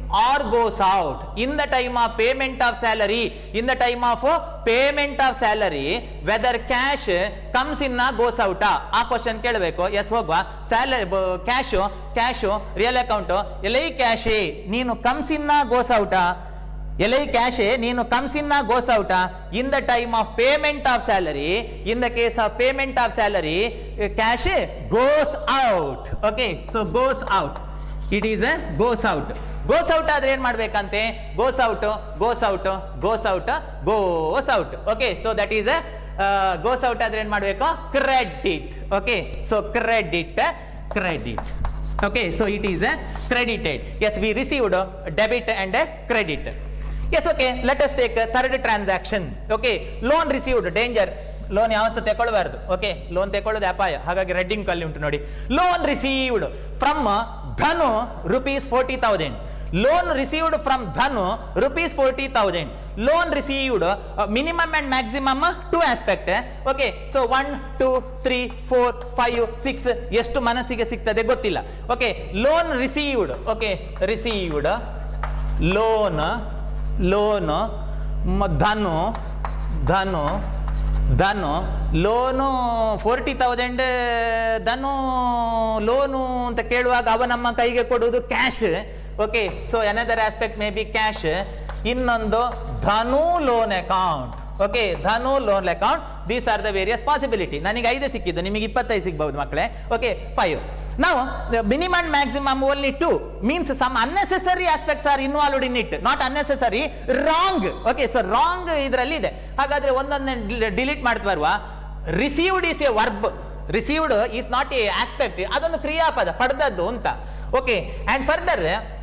or goes out in the time of payment of salary, in the time of payment of salary, whether cash comes in or goes out. ಆ question ಕೇಳಬೇಕು. Yes ಹೋಗುವ. Salary cash cash real account ಎಲೈ cash ನೀನು comes in goes out ಎಲೈ cash ನೀನು comes in goes out in the time of payment of salary. In the case of payment of salary cash goes out. Okay, so goes out, it is a goes out. Goes out ಆದ್ರೆ ಏನ್ ಮಾಡ್ಬೇಕಂತೆ? Goes out goes out goes out goes out. Okay, so that is goes out ಆದ್ರೆ ಏನ್ ಮಾಡ್ಬೇಕು? Credit. Okay, so credit credit. Okay, so it is credited. Yes, we received debit and credit. Yes, okay, let us take third transaction. Okay, loan received. Danger, loan ಯಾವತ್ತೂ ತಗೊಳ್ಬಾರ್ದು. Okay, loan ತಗೊಳ್ಳೋದು ಅಪಾಯ, ಹಾಗಾಗಿ ರೆಡ್ಡಿಂಗ್ ಕಲ್ಲಿ ಉಂಟು ನೋಡಿ. Loan received from Dhanu rupees forty thousand. Loan received from Dhanu rupees forty thousand. Loan received minimum and maximum two aspect. Okay, so one two three four five six ಎಷ್ಟು ಮನಸ್ಸಿಗೆ ಸಿಗ್ತದೆ ಗೊತ್ತಿಲ್ಲ. Okay, loan received. Okay, received loan loan Dhanu Dhanu Dhanu loan forty thousand Dhanu loan ಅಂತ ಕೇಳುವಾಗ ಅವ ನಮ್ಮ ಕೈಗೆ ಕೊಡುವುದು cash. Okay, so another aspect may be cash. ಇನ್ನೊಂದು Dhanu loan account. Okay, Dhanu loan account. These are the various possibility. ನನಗೆ ಐದು ಸಿಕ್ಕಿದ್ದು, ನಿಮಗೆ ಇಪ್ಪತ್ತೈದು ಸಿಗ್ಬಹುದು ಮಕ್ಕಳೇ. Okay, five. Now, the minimum and maximum only two means some unnecessary aspects are involved in it. Not unnecessary, wrong. Okay, so wrong ಇದರಲ್ಲಿ ಇದೆ. ಹಾಗಾದ್ರೆ ಒಂದೊಂದು ಡಿಲೀಟ್ ಮಾಡ್ತಾ ಬರುವ. Received is a verb. Received is not a aspect. ಅದೊಂದು ಕ್ರಿಯಾಪದ, ಪಡೆದದ್ದು ಅಂತ. Okay, and further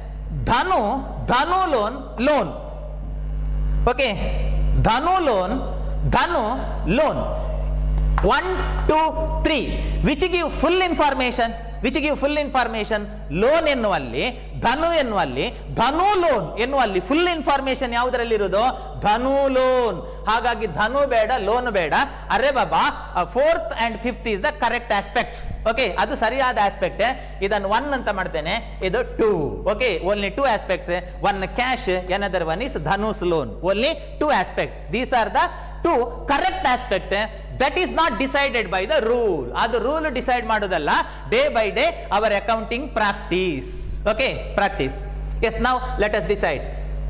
Dhanu Dhanu loan loan. Okay, Dhanu loan Dhanu loan. One, two, three, which give full information, which give full information. Loan ಎನ್ನುವಲ್ಲಿ, ಧನು ಎನ್ನುವಲ್ಲಿ, ಧನು ಲೋನ್ ಎನ್ನುವಲ್ಲಿ full information ಯಾವುದರಲ್ಲಿ ಇರುವುದು? Dhanu loan. ಹಾಗಾಗಿ ಧನು ಬೇಡ, ಲೋನ್ ಬೇಡ. ಅರೆ ಬಾಬಾ, fourth and fifth is the correct aspects. Okay, ಅದು ಸರಿಯಾದ ಆಸ್ಪೆಕ್ಟ್. ಇದನ್ನು ಒನ್ ಅಂತ ಮಾಡ್ತೇನೆ, ಇದು two. Okay, only two aspects. One cash, another one is Dhanu's loan. Only two aspect. These are the two correct aspect. That is not decided by the rule. ಅದು rule decide ಮಾಡೋದಲ್ಲ. Day by day our accounting practice. Okay, practice. Yes, now let us decide.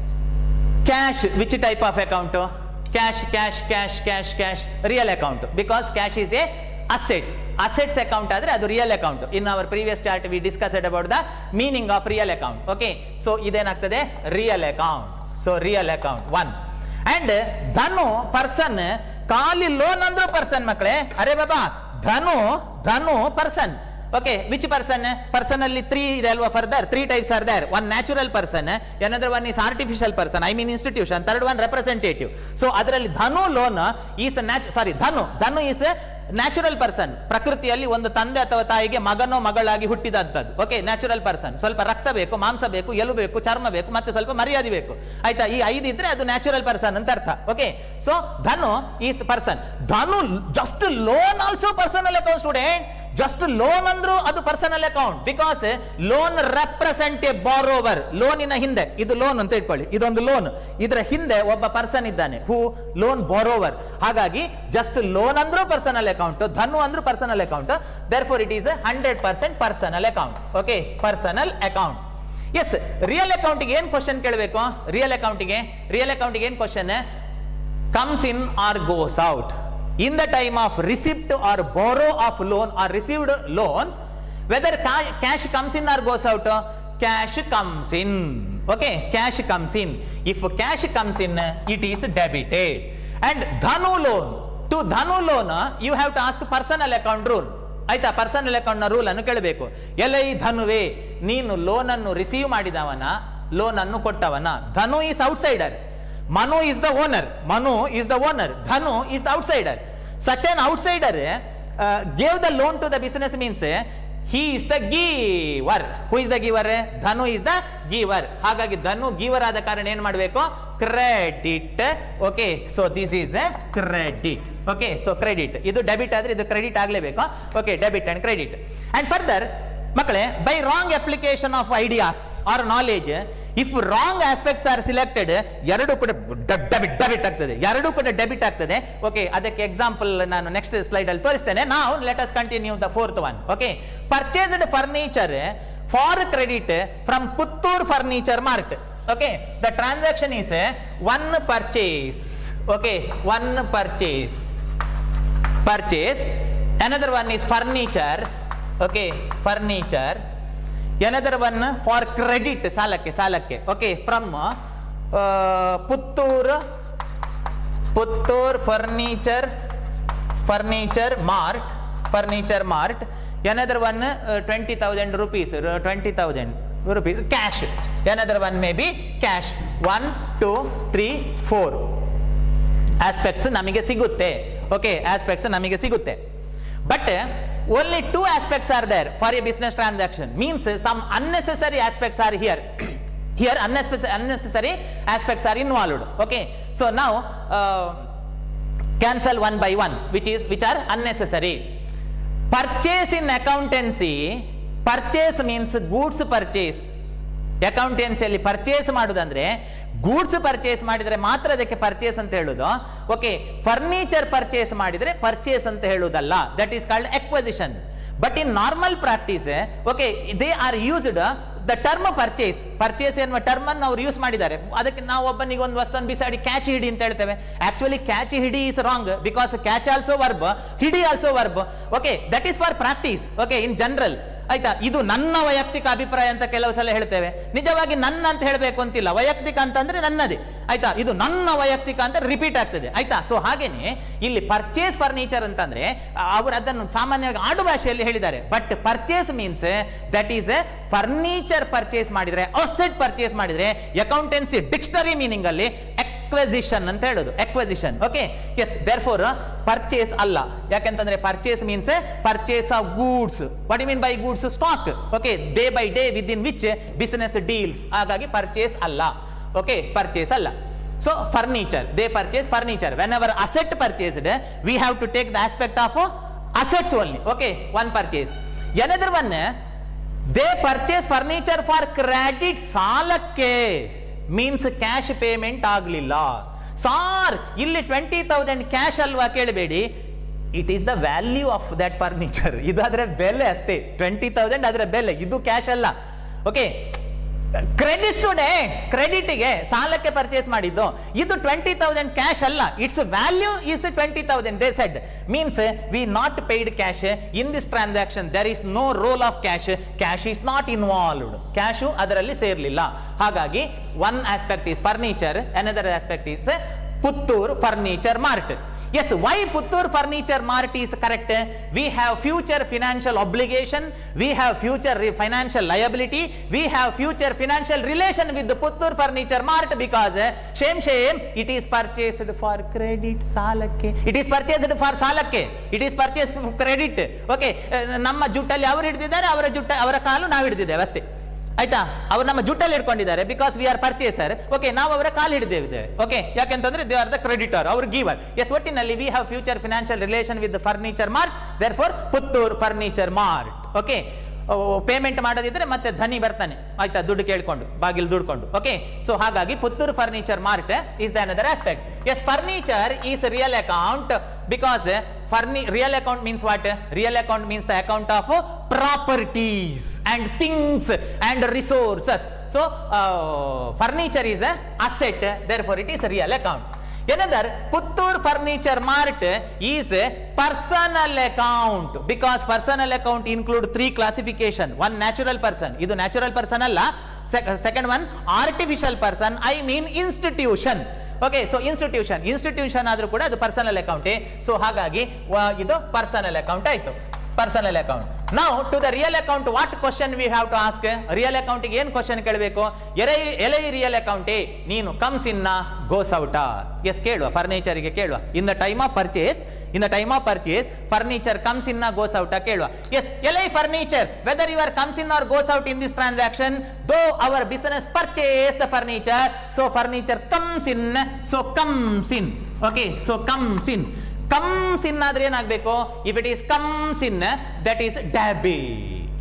Cash, which type of account? Cash, cash, cash, cash, cash. Real account, because cash is a asset. Assets account ಆದ್ರೆ ಅದು real account. In our previous chart we discussed about the meaning of real account. Okay, so ಇದೇನಾಗ್ತದೆ? Real account. So real account one. And Dhanu person. ಖಾಲಿ loan ಅಂದ್ರೂ person ಮಕ್ಕಳೇ. ಅರೆ ಬಾಬಾ, Dhanu Dhanu person. Okay, which person? Person ಅಲ್ಲಿ three ಇದೆ ಅಲ್ವಾ? Further three types are there. One natural person, another one is artificial person, I mean institution, third one representative. So ಅದರಲ್ಲಿ Dhanu loan is sorry Dhanu Dhanu is natural person. ಪ್ರಕೃತಿಯಲ್ಲಿ ಒಂದು ತಂದೆ ಅಥವಾ ತಾಯಿಗೆ ಮಗನೋ ಮಗಳಾಗಿ ಹುಟ್ಟಿದಂಥದ್ದು. Okay, natural person. ಸ್ವಲ್ಪ ರಕ್ತ ಬೇಕು, ಮಾಂಸ ಬೇಕು, ಎಲು ಬೇಕು, ಚರ್ಮ ಬೇಕು, ಮತ್ತೆ ಸ್ವಲ್ಪ ಮರ್ಯಾದೆ ಬೇಕು. ಆಯ್ತಾ? ಈ ಐದು ಇದ್ರೆ ಅದು ನ್ಯಾಚುರಲ್ ಪರ್ಸನ್ ಅಂತ ಅರ್ಥ. Okay, so Dhanu is person. Dhanu just loan also personal account student. Just loan ಅಂದ್ರೂ ಅದು personal account. Because loan represent a borrower. ಲೋನಿನ ಹಿಂದೆ, ಇದು ಲೋನ್ ಅಂತ ಇಟ್ಕೊಳ್ಳಿ, ಇದೊಂದು ಲೋನ್, ಇದರ ಹಿಂದೆ ಒಬ್ಬ ಪರ್ಸನ್ ಇದ್ದಾನೆ, ಹೂ ಲೋನ್ ಬಾರೋವರ್. ಹಾಗಾಗಿ ಜಸ್ಟ್ ಲೋನ್ ಅಂದ್ರೂ ಪರ್ಸನಲ್ ಅಕೌಂಟ್, ಧನು ಅಂದ್ರೂ personal account. Therefore it is hundred percent personal account. Okay, personal account. Yes, real ಅಕೌಂಟ್ಗೆ ಏನ್ ಕ್ವಶನ್ ಕೇಳಬೇಕು? ರಿಯಲ್ ಅಕೌಂಟ್ಗೆ ರಿಯಲ್ ಅಕೌಂಟ್ಗೆ ಏನ್ question? Comes in or goes out. In the time of receipt or borrow of loan or received loan, whether cash comes in or goes out, cash comes in. Okay, cash comes in. If cash comes in, it is debited. And dhanu loan, to dhanu loan you have to ask personal account rule. ಆಯ್ತಾ? Personal account ನ rule ಅನ್ನು ಕೇಳಬೇಕು. ಎಲೈ ಧನುವೆ, ನೀನು loan ಅನ್ನು receive ಮಾಡಿದವನ, loan ಅನ್ನು ಕೊಟ್ಟವನ. Dhanu is outsider. Manu is the owner. Manu is the owner. Dhanu is the outsider. Such an outsider uh, gave the loan to the business means uh, he is the giver. Who is the giver? Dhanu is the giver. ಹಾಗಾಗಿ ಧನು ಗಿವರ್ ಆದ ಕಾರಣ ಏನ್ ಮಾಡಬೇಕು? Credit. Okay, so this is a credit. Okay, so credit. ಇದು debit ಆದ್ರೆ ಇದು credit ಆಗ್ಲೇಬೇಕು. Okay, debit and credit. And further ಮಕ್ಕಳೇ, by wrong application of ideas or knowledge, if wrong aspects are selected, ಎರಡು ಕೂಡ ಡೆಬಿಟ್ ಡೆಬಿಟ್ ಆಗ್ತದೆ, ಎರಡು ಕೂಡ ಡೆಬಿಟ್ ಆಗ್ತದೆ. ಓಕೆ, ಅದಕ್ಕೆ ಎಕ್ಸಾಂಪಲ್ ನಾನು ನೆಕ್ಸ್ಟ್ ಸ್ಲೈಡ್ ಅಲ್ಲಿ ತೋರಿಸ್ತೇನೆ. ನಾವು let us continue the fourth one. Okay, purchased furniture for credit from Puttur furniture mart. Okay, the transaction is one purchase. Okay, one purchase purchase, another one is furniture. Okay, furniture, another one for credit, salakke salakke. Okay, from uh, puttur puttur furniture furniture mart furniture mart, another one uh, twenty thousand rupees, uh, twenty thousand rupees cash, another one may be cash. One two three four aspects namige sigutte. Okay, aspects namige sigutte, but uh, only two aspects are there for a business transaction, means uh, some unnecessary aspects are here. Here unnecessary, unnecessary aspects are involved. Okay, so now uh, cancel one by one, which is which are unnecessary. Purchase in accountancy, purchase means goods purchase. ಅಕೌಂಟೆನ್ಸಿಯಲ್ಲಿ purchase ಮಾಡುದಂದ್ರೆ goods purchase ಮಾಡಿದ್ರೆ ಮಾತ್ರ ಅದಕ್ಕೆ purchase ಅಂತ ಹೇಳುದು. Okay, furniture purchase ಮಾಡಿದ್ರೆ purchase ಅಂತ ಹೇಳುವುದಲ್ಲ. That is called acquisition. But in normal practice, okay, they are used the term purchase. Purchase ಎನ್ನುವ ಟರ್ಮ್ ಅನ್ನು ಅವರು ಯೂಸ್ ಮಾಡಿದ್ದಾರೆ. ಅದಕ್ಕೆ ನಾವು ಒಬ್ಬನಿಗೆ ಒಂದು ವಸ್ತುವನ್ನು ಬಿಸಾಡಿ ಕ್ಯಾಚ್ ಹಿಡಿ ಅಂತ ಹೇಳ್ತೇವೆ. ಆಕ್ಚುಲಿ ಕ್ಯಾಚ್ ಹಿಡಿ is wrong, because catch also verb, ಹಿಡಿ also verb. Okay, that is for practice. Okay, in general. ಆಯ್ತಾ, ಇದು ನನ್ನ ವೈಯಕ್ತಿಕ ಅಭಿಪ್ರಾಯ ಅಂತ ಕೆಲವು ಸಲ ಹೇಳ್ತೇವೆ. ನಿಜವಾಗಿ ನನ್ನ ಅಂತ ಹೇಳಬೇಕು ಅಂತಿಲ್ಲ, ವೈಯಕ್ತಿಕ ಅಂತಂದ್ರೆ ನನ್ನದೇ. ಆಯ್ತಾ, ಇದು ನನ್ನ ವೈಯಕ್ತಿಕ ಅಂತ ರಿಪೀಟ್ ಆಗ್ತದೆ. ಆಯ್ತಾ, ಸೊ ಹಾಗೇನೆ ಇಲ್ಲಿ ಪರ್ಚೇಸ್ ಫರ್ನಿಚರ್ ಅಂತಂದ್ರೆ ಅವರು ಅದನ್ನು ಸಾಮಾನ್ಯವಾಗಿ ಆಡು ಭಾಷೆಯಲ್ಲಿ ಹೇಳಿದ್ದಾರೆ. But purchase means that is a furniture purchase ಮಾಡಿದ್ರೆ, ಅಸೆಟ್ ಪರ್ಚೇಸ್ ಮಾಡಿದ್ರೆ ಅಕೌಂಟೆನ್ಸಿ ಡಿಕ್ಷನರಿ ಮೀನಿಂಗ್ ಅಲ್ಲಿ acquisition ಅಂತ ಹೇಳೋದು. acquisition. Okay, yes, therefore purchase ಅಲ್ಲ. ಯಾಕೆಂತಂದ್ರೆ purchase means purchase of goods. What you mean by goods? Stock. Okay, day by day with in which business deals. ಹಾಗಾಗಿ purchase ಅಲ್ಲ. Okay, purchase ಅಲ್ಲ. So furniture, they purchase furniture. Whenever asset purchased, we have to take the aspect of assets only. Okay, one purchase. Another one, they purchase furniture for credit, ಸಾಲಕ್ಕೆ. Means cash payment ಆಗ್ಲಿಲ್ಲ. Sir, ಇಲ್ಲಿ twenty thousand cash ಅಲ್ವಾ ಕೇಳಬೇಡಿ, it is the value of that furniture. ಇದು ಅದರ ಬೆಲೆ ಅಷ್ಟೇ. Twenty thousand ಅದರ ಬೆಲೆ, ಇದು ಕ್ಯಾಶ್ ಅಲ್ಲ. ಓಕೆ, ಕ್ರೆಡಿಟ್ ಸ್ಟೂಡೆಂಟ್, ಕ್ರೆಡಿಟ್ಗೆ ಸಾಲಕ್ಕೆ ಪರ್ಚೇಸ್ ಮಾಡಿದ್ದು, ಇದು ಟ್ವೆಂಟಿ ತೌಸಂಡ್ ಕ್ಯಾಶ್ ಅಲ್ಲ. It's value is twenty thousand. They said means we not paid cash in this transaction. There is no role of cash. Cash is not involved. Cash ಅದರಲ್ಲಿ ಸೇರ್ಲಿಲ್ಲ. ಹಾಗಾಗಿ one aspect is furniture, another aspect is Puttur furniture mart. Yes, why Puttur Furniture Mart is correct? We have future financial obligation, we have future financial liability, we have future financial relation with the Puttur Furniture Mart, because shame shame it is purchased for credit, salakke. It is purchased for salakke. It is purchased for credit. Okay, ನಮ್ಮ ಜುಟ್ಟಲ್ಲಿ ಅವರು ಹಿಡಿದಿದ್ದಾರೆ, ಅವರ ಜುಟ್ಟ ಅವರ ಕಾಲು ನಾವು ಹಿಡಿದಿದ್ದೇವೆ ಅಷ್ಟೇ. ಆಯ್ತಾ, ಅವ್ರು ನಮ್ಮ ಜುಟ್ಟಲ್ಲಿ ಹಿಡ್ಕೊಂಡಿದ್ದಾರೆ, because we are purchaser. Okay, ನಾವು ಅವರ ಕಾಲು ಹಿಡಿದೇವೆ. ಓಕೆ, ಯಾಕೆಂತಂದ್ರೆ ದೇ ಆರ್ ದ ಕ್ರೆಡಿಟರ್, ಅವರು ಗಿವರ್. ಎಸ್, ಒಟ್ಟಿನಲ್ಲಿ we have future financial relation with furniture mart, therefore Puttur furniture mart. Okay, payment ಮಾಡೋದಿದ್ರೆ ಮತ್ತೆ ಧನಿ ಬರ್ತಾನೆ. ಆಯ್ತಾ, ದುಡ್ಡು ಕೇಳ್ಕೊಂಡು, ಬಾಗಿಲು ದುಡ್ಕೊಂಡು. ಓಕೆ, ಸೊ ಹಾಗಾಗಿ Puttur furniture mart is the another aspect. Yes, furniture is real account, because Furni real account means what? Real account means the account of uh, properties and things and resources. So uh, furniture is a asset, therefore it is a real account. Another, Puttur Furniture Mart is a personal account, because personal account include three classification. One, natural person. Idu natural person alla. Second one, artificial person, I mean institution. Okay, so institution institution ಆದ್ರೂ ಕೂಡ ಅದು personal ಅಕೌಂಟೇ. So ಹಾಗಾಗಿ ಇದು personal account ಆಯ್ತು, personal account. ನಾವು to the real account, what question we have to ask? Real ಅಕೌಂಟ್ಗೆ ಏನ್ ಕ್ವಶನ್ ಕೇಳಬೇಕು? ಎಲೆ ಎಲೆ ರಿಯಲ್ ಅಕೌಂಟೇ, ನೀನು ಕಮ್ಸ್ ಇನ್ನ ಗೋಸ್ ಔಟಾ? ಎಸ್, ಕೇಳುವ. ಫರ್ನಿಚರ್ಗೆ ಕೇಳುವ. In the time of purchase, in the time of purchase, furniture comes in or goes out. Yes, L I furniture, whether you are comes in or goes out in this transaction, though our business purchase the furniture, so furniture comes in, so comes in. Okay, so comes in. Comes in adre ಏನಾಗಬೇಕು? If it is comes in, that is debit.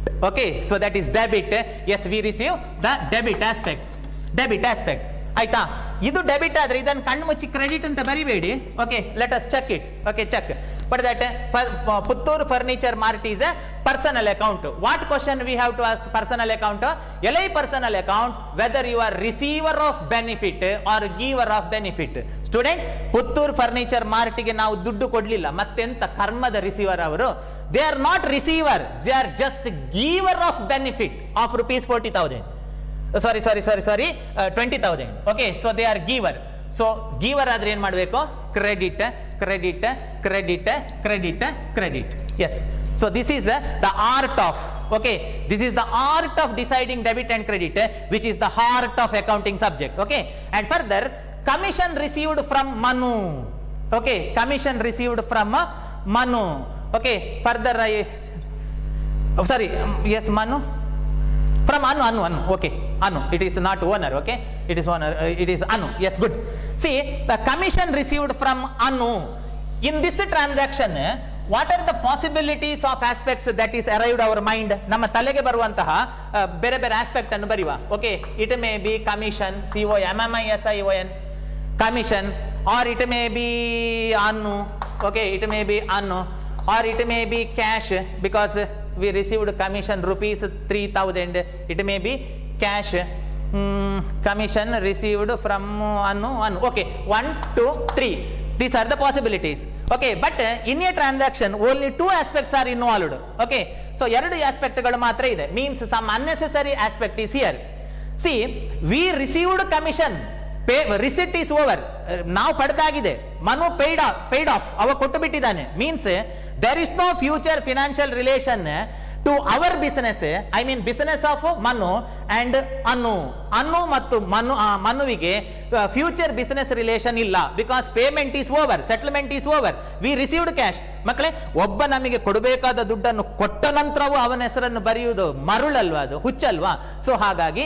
Okay, so that is debit. Yes, we receive the debit aspect. Debit aspect. ಆಯ್ತಾ, ಇದು debit ಆದ್ರೆ ಇದನ್ನು ಕಣ್ಣು ಮುಚ್ಚಿ credit ಅಂತ ಬರಿಬೇಡಿ. Okay, let us check it. Okay, check for that Puttur furniture mart is a personal account. What question we have to ask personal account? ಎಲೈ personal account whether you are receiver of benefit or giver of benefit. Student, Puttur furniture ಮಾರ್ಟ್ಗೆ ನಾವು ದುಡ್ಡು ಕೊಡ್ಲಿಲ್ಲ, ಮತ್ತೆಂತ ಕರ್ಮದ receiver ಅವರು? They are not receiver, they are just giver of benefit of rupees forty thousand. Sorry sorry sorry sorry twenty thousand. Okay, so they are giver. So giver ಆದ್ರೆ ಏನ್ ಮಾಡಬೇಕು? Credit credit credit credit credit. Yes, so this is the art of, okay, this is the art of deciding debit and credit, which is the heart of accounting subject. Okay, and further commission received from Manu. Okay, commission received from uh, Manu. Okay, further I oh, sorry um, yes Manu from Anu Anu Anu. Okay, Anu, it is not owner. Okay, it is owner, uh, it is Anu. Yes, good. See, the commission received from Anu. In this transaction, what are the possibilities of aspects that is arrived our mind? ನಮ್ಮ ತಲೆಗೆ ಬರುವಂತಹ ಬೇರೆ ಬೇರೆ aspect ಅನ್ನು ಬರೆಯುವ. Okay, it may be commission, C O M M I S I O N, commission, or it may be Anu. Okay, it may be Anu, or it may be cash because we received commission rupees three thousand. It may be cash. Hmm, commission received from Anu Anu. Okay, one, two, three. These are the possibilities. Okay, but uh, in a transaction only two aspects are involved. Okay, so ಎರಡು ಆಸ್ಪೆಕ್ಟ್ಗಳು ಮಾತ್ರ ಇದೆ. Means some unnecessary aspect is here. See, we received commission. Pay, receipt is over. ನಾವು ಪಡೆದಾಗಿದೆ. Manu paid off, paid off. ಅವ ಕೊಟ್ಟು ಬಿಟ್ಟಿದ್ದಾನೆ. Means there is no future financial relation to our business. I mean business of Manu and Anu. Anu ಮತ್ತು ಮನು ಮನುವಿಗೆ future business relation ಇಲ್ಲ. Because payment is over, settlement is over. We received cash. ಮಕ್ಕಳೇ, ಒಬ್ಬ ನಮಗೆ ಕೊಡಬೇಕಾದ ದುಡ್ಡನ್ನು ಕೊಟ್ಟ ನಂತರವೂ ಅವನ ಹೆಸರನ್ನು ಬರೆಯುವುದು ಮರುಳಲ್ವಾ? ಅದು ಹುಚ್ಚಲ್ವಾ? ಸೊ ಹಾಗಾಗಿ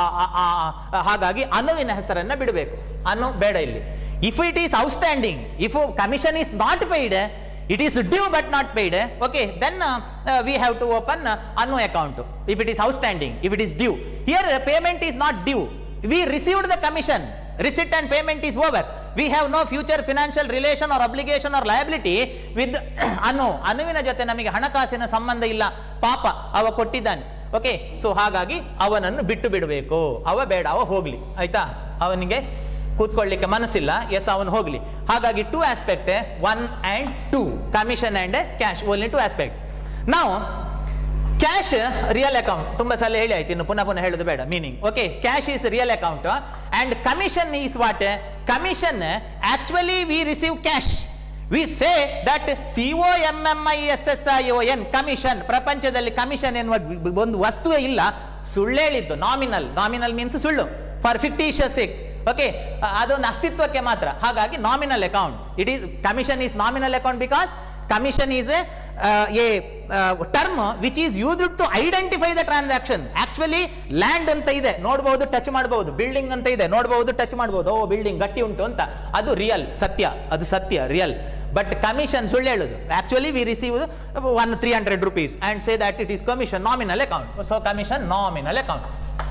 ಹಾಗಾಗಿ ಅನುವಿನ ಹೆಸರನ್ನ ಬಿಡಬೇಕು. ಅನು ಬೇಡ ಇಲ್ಲಿ. If it is outstanding, if commission is not paid, it is due but not paid. Okay, then uh, uh, we have to open uh, Anu account if it is outstanding, if it is due. Here uh, payment is not due, we received the commission, receipt and payment is over. We have no future financial relation or obligation or liability with Anu. Anuವಿನ ಜೊತೆ ನಮಗೆ ಹಣಕಾಸಿನ ಸಂಬಂಧ ಇಲ್ಲ. ಪಾಪ, ಅವ ಕೊಟ್ಟಿದ್ದಾನೆ. Okay, so ಹಾಗಾಗಿ ಅವನನ್ನು ಬಿಟ್ಟು ಬಿಡಬೇಕು. ಅವ ಬೇಡ, ಅವ ಹೋಗ್ಲಿ. ಆಯ್ತಾ, ಅವನಿಗೆ ಕೂತ್ಕೊಳ್ಳಿಕ್ಕೆ ಮನಸ್ಸಿಲ್ಲ. ಎಸ್, ಅವನು ಹೋಗ್ಲಿ. ಹಾಗಾಗಿ two aspect, one and two, commission and cash, only two aspect. ನಾವು ಕ್ಯಾಶ್ ರಿಯಲ್ ಅಕೌಂಟ್ ತುಂಬಾ ಸಲ ಹೇಳಿ ಆಯ್ತು, ಇನ್ನು ಪುನಃ ಪುನಃ ಹೇಳೋದು ಬೇಡ meaning. Okay, cash is real account and commission is what? Commission actually we receive cash. We say that C O M M I S S I O N, commission. ಪ್ರಪಂಚದಲ್ಲಿ ಕಮಿಷನ್ ಎನ್ನುವ ಒಂದು ವಸ್ತುವೇ ಇಲ್ಲ. ಸುಳ್ಳು ಹೇಳಿದ್ದು, ನಾಮಿನಲ್. ನಾಮಿನಲ್ ಮೀನ್ಸ್ ಸುಳ್ಳು, for fictitious sake. Okay, ಅದೊಂದು ಅಸ್ತಿತ್ವಕ್ಕೆ ಮಾತ್ರ. ಹಾಗಾಗಿ nominal account. It is commission is nominal account because commission is a term which is used to identify the transaction. Actually land ಅಂತ ಇದೆ, ನೋಡಬಹುದು, ಟಚ್ ಮಾಡಬಹುದು. ಬಿಲ್ಡಿಂಗ್ ಅಂತ ಇದೆ, ನೋಡಬಹುದು, ಟಚ್ ಮಾಡಬಹುದು. ಓ, ಬಿಲ್ಡಿಂಗ್ ಗಟ್ಟಿ ಉಂಟು ಅಂತ. ಅದು ರಿಯಲ್, ಸತ್ಯ, ಅದು ಸತ್ಯ, ರಿಯಲ್. ಬಟ್ ಕಮಿಷನ್ ಸುಳ್ಳು ಹೇಳುದು. Actually we receive one three hundred rupees and say that it is commission, nominal account. So commission nominal account,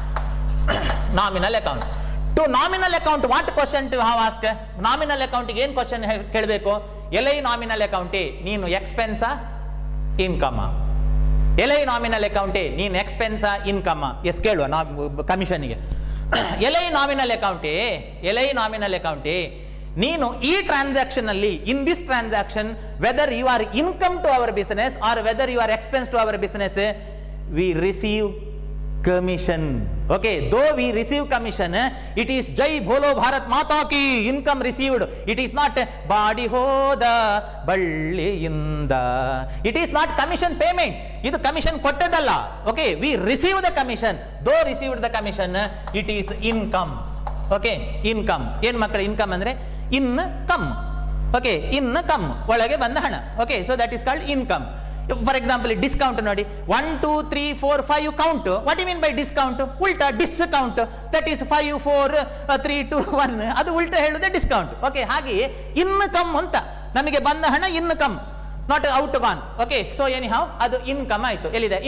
nominal account. To nominal account what question to have ask? Nominal ಅಕೌಂಟಿಗೆ ಏನ್ question ಕೇಳಬೇಕು? ಎಲೈ nominal ಅಕೌಂಟೇ, ನೀನು ಎಕ್ಸ್ಪೆನ್ಸಾ income? ಎಲೈ nominal ಅಕೌಂಟೇ, ನೀನು ಎಕ್ಸ್ಪೆನ್ಸಾ income? S ಕೇಳುವ ನಾ ಕಮಿಷನ್ಗೆ. ಎಲೈ ನಾಮಿನಲ್ ಅಕೌಂಟೇ, ಎಲೈ ನಾಮಿನಲ್ ಅಕೌಂಟೇ, ನೀನು ಈ ಟ್ರಾನ್ಸಾಕ್ಷನ್ ಅಲ್ಲಿ, in this transaction, whether you are income to our business or whether you are expense to our business, we receive commission. Okay, though we receive commission, it is Jai Bolo Bharat Mata ki, income received. It is not badi hoda balliyinda. It is not commission payment. Idu commission kottadalla. Okay, we receive the commission. Though received the commission, it is income. Okay, income. Yen makkala income andre income. Okay, income ಒಳಗೆ ಬಂದ ಹಣ. Okay, so that is called income. For example discount ನೋಡಿ, one two three four five count. What you mean by discount? ಉಲ್ಟಾ discount. That is five four three two one, ಅದು ಉಲ್ಟಾ ಹೇಳುದೇ discount. Okay, ಹಾಗೆಯೇ income ಅಂತ ನಮಗೆ ಬಂದ ಹಣ income, not out gone. Okay, so anyhow ಅದು ಇನ್ಕಮ್ ಆಯ್ತು. ಎಲ್ಲಿದೆ ಇನ್ಕಮ್?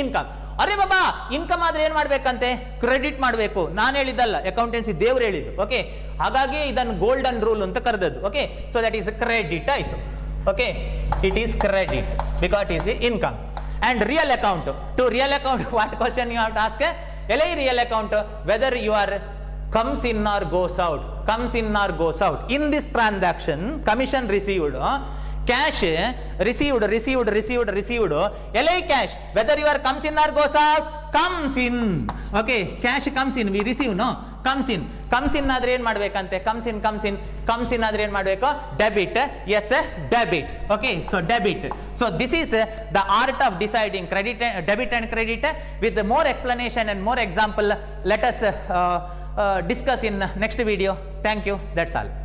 ಅರೆ ಬಾಬಾ ಇನ್ಕಮ್ ಆದ್ರೆ ಏನ್ ಮಾಡ್ಬೇಕಂತೆ, ಕ್ರೆಡಿಟ್ ಮಾಡಬೇಕು. ನಾನು ಹೇಳಿದ್ದಲ್ಲ, ಅಕೌಂಟೆನ್ಸಿ ದೇವ್ರು ಹೇಳಿದ್ದು. ಓಕೆ, ಹಾಗಾಗಿ ಇದನ್ನು ಗೋಲ್ಡನ್ ರೂಲ್ ಅಂತ ಕರೆದದ್ದು. Okay, so that is credit ಆಯ್ತು. Okay, it is credit because it is income. And real account, to real account what question you have to ask? ಎಲ್ ಐ real account whether you are comes in or goes out, comes in or goes out. In this transaction, commission received, cash received, received, received, received, L I cash, whether you are comes in or goes out, comes in. Okay, cash comes in, we receive, no? Comes in. Comes in ಆದ್ರೆ ಏನ್ ಮಾಡ್ಬೇಕಂತೆ? Comes in, comes in, comes in ಆದ್ರೆ ಏನ್ ಮಾಡ್ಬೇಕು? Debit. Yes, debit. Okay, so debit. So this is the art of deciding credit, debit and credit. With more explanation and more example, let us uh, Uh, discuss in next video. Thank you. That's all.